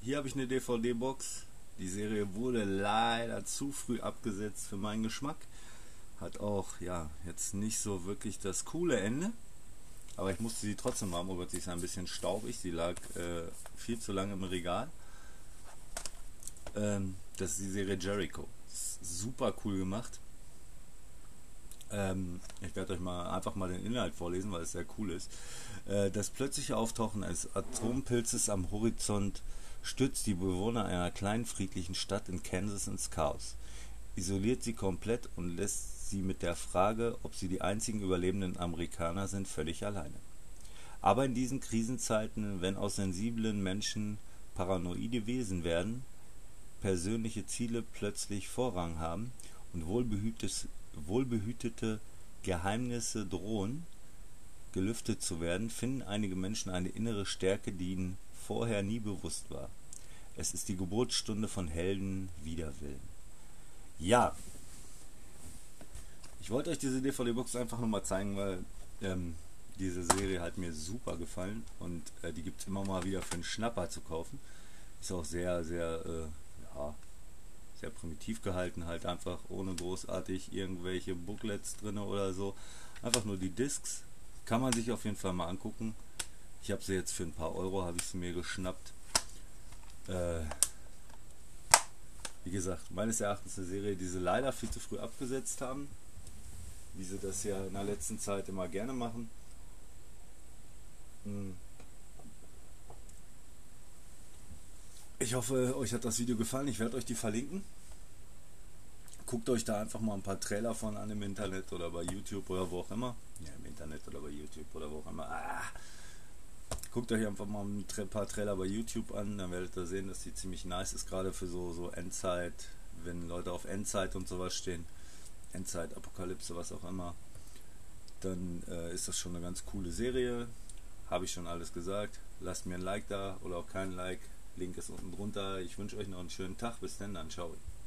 Hier habe ich eine DVD-Box. Die Serie wurde leider zu früh abgesetzt für meinen Geschmack. Hat auch, ja, jetzt nicht so wirklich das coole Ende. Aber ich musste sie trotzdem haben. Oh Gott, sie ist ein bisschen staubig. Sie lag viel zu lange im Regal. Das ist die Serie Jericho. Ist super cool gemacht. Ich werde euch einfach mal den Inhalt vorlesen, weil es sehr cool ist. Das plötzliche Auftauchen eines Atompilzes am Horizont stürzt die Bewohner einer kleinen friedlichen Stadt in Kansas ins Chaos, isoliert sie komplett und lässt sie mit der Frage, ob sie die einzigen überlebenden Amerikaner sind, völlig alleine. Aber in diesen Krisenzeiten, wenn aus sensiblen Menschen paranoide Wesen werden, persönliche Ziele plötzlich Vorrang haben und wohlbehütete Geheimnisse drohen, gelüftet zu werden, finden einige Menschen eine innere Stärke, die ihnen vorher nie bewusst war. Es ist die Geburtsstunde von Helden wider Willen. Ja, ich wollte euch diese DVD-Box einfach nochmal zeigen, weil diese Serie hat mir super gefallen und die gibt es immer mal wieder für einen Schnapper zu kaufen. Ist auch sehr, sehr, sehr primitiv gehalten, halt einfach ohne großartig irgendwelche Booklets drin oder so. Einfach nur die Discs. Kann man sich auf jeden Fall mal angucken. Ich habe sie jetzt für ein paar Euro, habe ich sie mir geschnappt. Wie gesagt, meines Erachtens eine Serie, die sie leider viel zu früh abgesetzt haben. Wie sie das ja in der letzten Zeit immer gerne machen. Ich hoffe, euch hat das Video gefallen. Ich werde euch die verlinken. Guckt euch da einfach mal ein paar Trailer von an im Internet oder bei YouTube oder wo auch immer. Ja, im Internet oder bei YouTube oder wo auch immer. Guckt euch einfach mal ein paar Trailer bei YouTube an, dann werdet ihr sehen, dass die ziemlich nice ist, gerade für so Endzeit, wenn Leute auf Endzeit und sowas stehen. Endzeit, Apokalypse, was auch immer. Dann ist das schon eine ganz coole Serie. Habe ich schon alles gesagt. Lasst mir ein Like da oder auch kein Like. Link ist unten drunter. Ich wünsche euch noch einen schönen Tag. Bis dann, ciao.